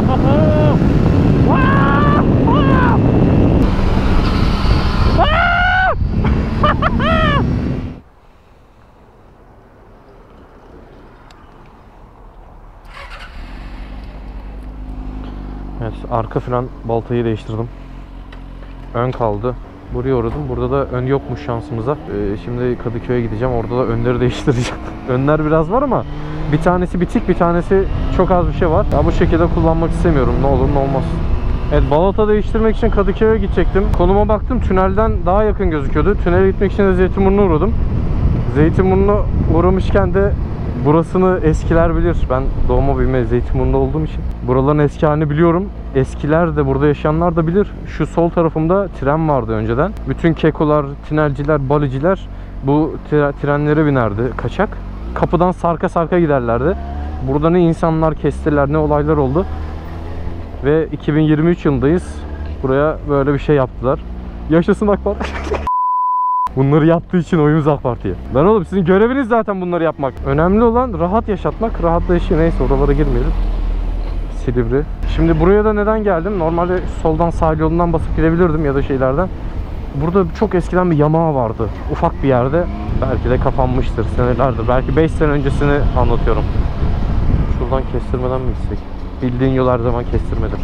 Evet, arka fren baltayı değiştirdim. Ön kaldı. Buraya uğradım. Burada da ön yokmuş şansımıza. Şimdi Kadıköy'e gideceğim. Orada da önleri değiştireceğim. Önler biraz var ama bir tanesi bitik, bir tanesi çok az bir şey var. Ya bu şekilde kullanmak istemiyorum. Ne olur ne olmaz. Evet, balata değiştirmek için Kadıköy'e gidecektim. Konuma baktım, tünelden daha yakın gözüküyordu. Tünele gitmek için de Zeytinburnu'na uğradım. Zeytinburnu'na uğramışken de burasını eskiler bilir. Ben doğma büyüme Zeytinburnu'nda olduğum için buraların eski halini biliyorum. Eskiler de, burada yaşayanlar da bilir. Şu sol tarafımda tren vardı önceden. Bütün kekolar, tünelciler, baliciler bu trenlere binerdi, kaçak. Kapıdan sarka sarka giderlerdi. Burada ne insanlar kestiler, ne olaylar oldu. Ve 2023 yılındayız. Buraya böyle bir şey yaptılar. Yaşasın AK Parti. Bunları yaptığı için oyumuz AK Parti'ye. Lan oğlum, sizin göreviniz zaten bunları yapmak. Önemli olan rahat yaşatmak. Rahatla yaşıyor. Neyse, oralara girmeyelim. Silivri. Şimdi buraya da neden geldim? Normalde soldan sahil yolundan basıp gidebilirdim ya da şeylerden. Burada çok eskiden bir yamağı vardı. Ufak bir yerde. Belki de kapanmıştır senelerdir. Belki 5 sene öncesini anlatıyorum. Şuradan kestirmeden mi gitsek? Bildiğin yol her zaman kestirmedim.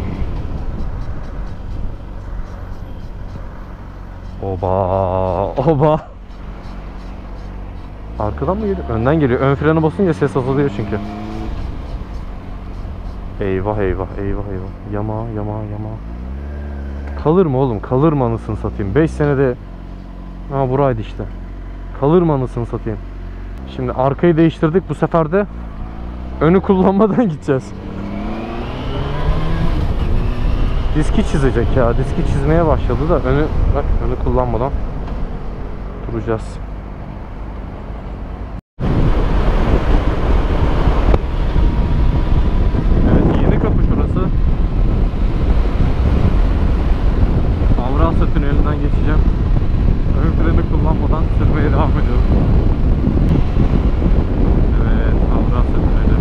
Oba, oba. Arkadan mı geliyor? Önden geliyor. Ön frene basınca ses azalıyor çünkü. Eyvah eyvah eyvah eyvah. Yama. Kalır mı oğlum? Kalır mı anasını satayım? 5 senede. Ha, buraydı işte. Kalır mı anasını satayım? Şimdi arkayı değiştirdik. Bu sefer de önü kullanmadan gideceğiz. Diski çizecek ya. Diski çizmeye başladı da önü kullanmadan duracağız. Evet, yeni kapı şurası. Avrasya Tüneli'nden geçeceğim. Ön freni kullanmadan sürmeye devam ediyorum. Evet, Avrasya Tüneli.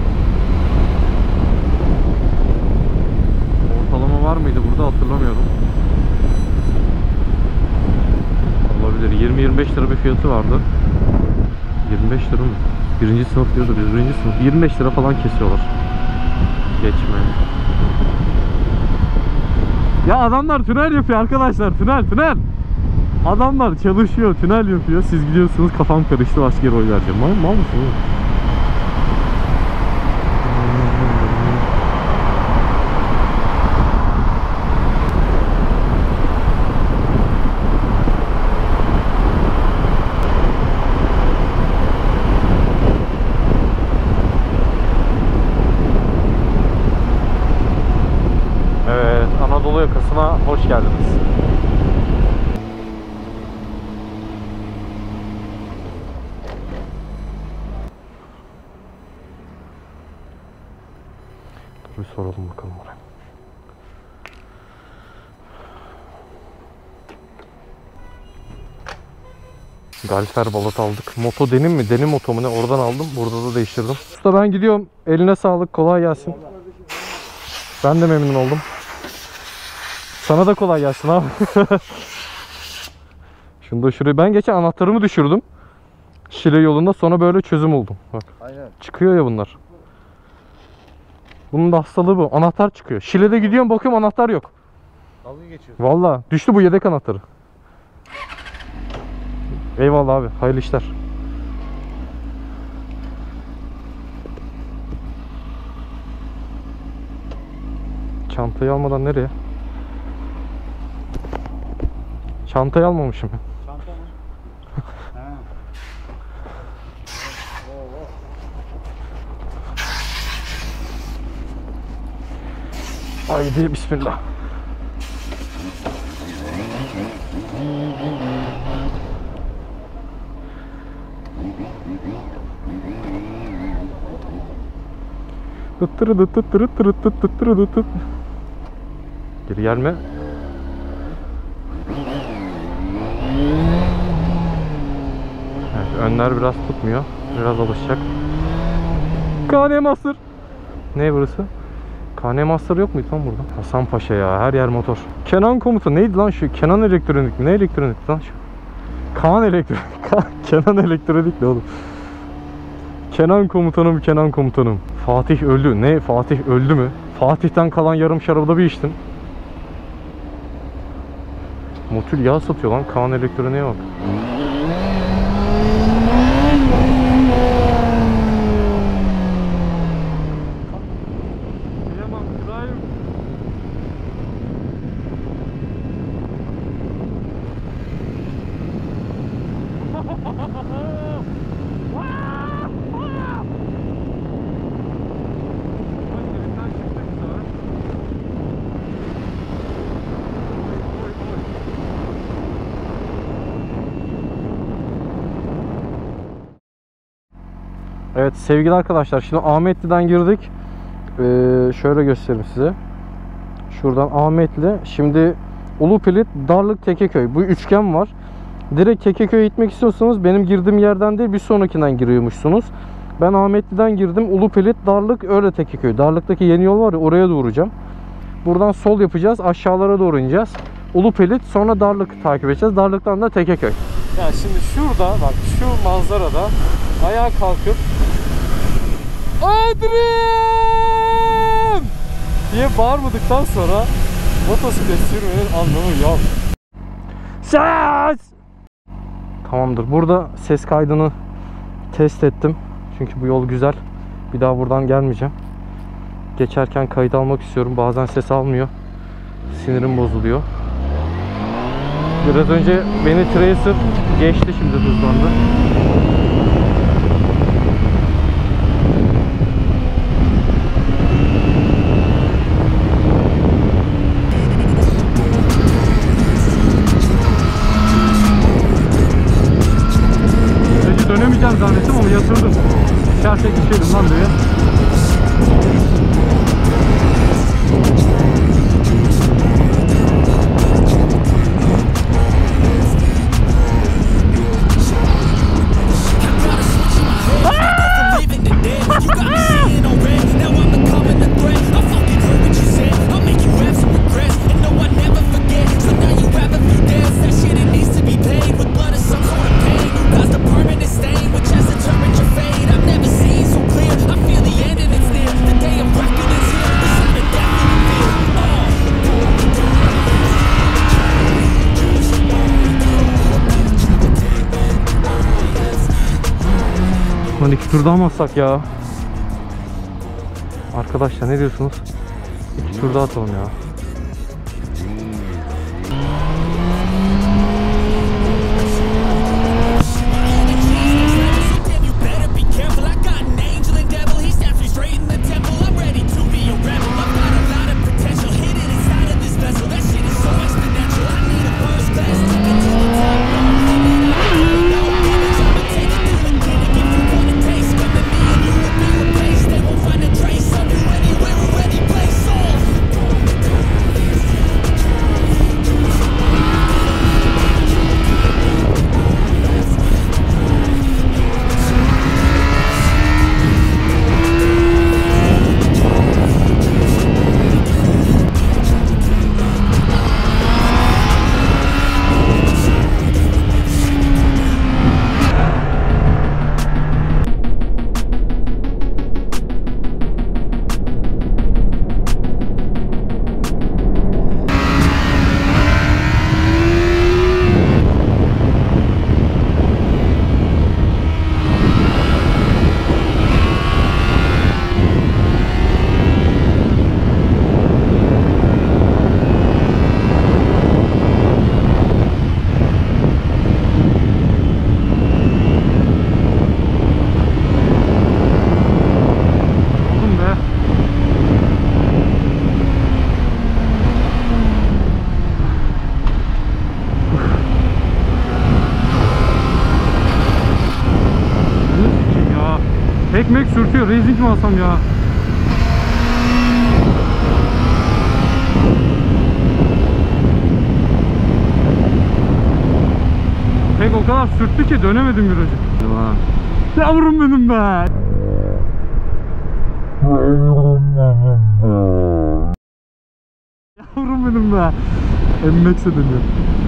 Ortalama var mıydı burada, hatırlamıyorum. Olabilir. 20-25 lira bir fiyatı vardı. 25 lira mı? Birinci sınıf diyordu. Birinci sınıf. 25 lira falan kesiyorlar. Geçme. Ya adamlar tünel yapıyor arkadaşlar. Tünel. Adamlar çalışıyor. Tünel yapıyor. Siz gidiyorsunuz, kafam karıştı. Başka yere oy vereceğim. Mal mısın oğlum? Anadolu yakasına hoş geldiniz. Dur bir soralım bakalım oraya. Galfer balat aldık. Moto denim mi? Denim moto mu ne? Oradan aldım. Burada da değiştirdim. Usta ben gidiyorum. Eline sağlık. Kolay gelsin. Ben de memnun oldum. Sana da kolay gelsin abi. Şunu da şuraya. Ben geçen anahtarımı düşürdüm. Şile yolunda, sonra böyle çözüm buldum. Bak. Aynen. Çıkıyor ya bunlar. Bunun da hastalığı bu. Anahtar çıkıyor. Şile'de gidiyorum, bakıyorum anahtar yok. Dalga geçiyorsun. Vallahi düştü bu yedek anahtarı. Eyvallah abi. Hayırlı işler. Çantayı almadan nereye? Çantayı almamışım. Çanta mı? Haydi bismillah. Geri gelme. Evet, önler biraz tutmuyor. Biraz alışacak. Kane Master. Ne burası? KN Master yok muydu lan burada? Hasanpaşa ya, her yer motor. Kenan komuta neydi lan şu? Kenan Elektronik mi? Ne elektronik lan şu? Kaan Elektronik. Kenan Elektronik ne oğlum? Kenan komutanım, Kenan komutanım. Fatih öldü. Ne? Fatih öldü mü? Fatih'ten kalan yarım şarabı da bir içtim. Motul yağ satıyor lan. Kaan Elektronik'e bak. Evet sevgili arkadaşlar, şimdi Ahmetli'den girdik. Şöyle göstereyim size. Şuradan Ahmetli. Şimdi Ulupilit, Darlık, Tekeköy. Bu üçgen var. Direkt Tekeköy'e gitmek istiyorsanız benim girdiğim yerden değil bir sonrakinden giriyormuşsunuz. Ben Ahmetli'den girdim. Ulupilit, Darlık, öyle Tekeköy. Darlık'taki yeni yol var ya, oraya doğuracağım. Buradan sol yapacağız. Aşağılara doğru ineceğiz. Ulupilit, sonra Darlık takip edeceğiz. Darlık'tan da Tekeköy. Ya şimdi şurada bak, şu manzarada ayağa kalkıp Adrem diye bağırmadıktan sonra motosiklet sürmenin anlamı yok. Ses! Tamamdır. Burada ses kaydını test ettim. Çünkü bu yol güzel. Bir daha buradan gelmeyeceğim. Geçerken kayıt almak istiyorum. Bazen ses almıyor. Sinirim bozuluyor. Biraz önce beni Tracer geçti, şimdi hızlandı. Dönemeyeceğim zannettim ama yatırdım. Şarja geçelim lan diye. Lan 2 tur daha mı atsak ya? Arkadaşlar ne diyorsunuz? 2 tur daha atalım ya. Ekmek sürtüyor. Racing mi alsam ya? Pek o kadar sürttü ki dönemedim virajı. Yavrum benim be. Yavrum benim be. Emmekse dönüyor.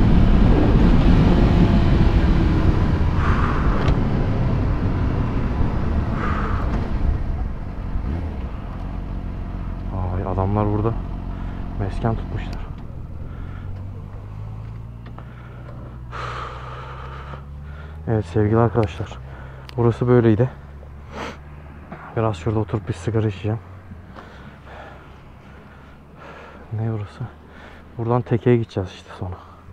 Ay, adamlar burada mesken tutmuşlar. Evet sevgili arkadaşlar, burası böyleydi. Biraz şurada oturup bir sigara içeceğim. Ne burası? Buradan tekeye gideceğiz işte sonra.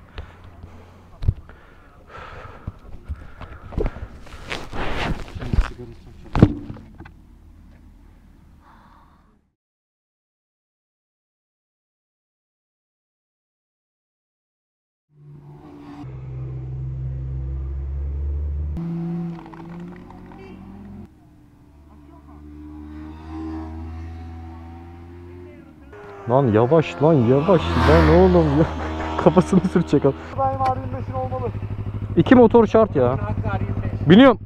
Lan yavaş lan yavaş lan oğlum ya. Kafasını sürtecek al. Daim R25'in olmalı. 2 motor şart ya. Biniyorum.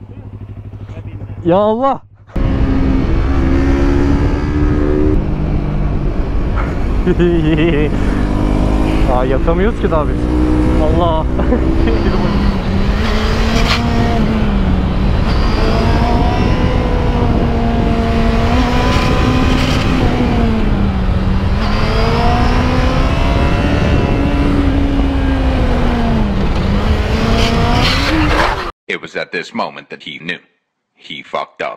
Ya Allah. Aa, yatamıyoruz ki daha biz. Allah. It was at this moment that he knew. He fucked up.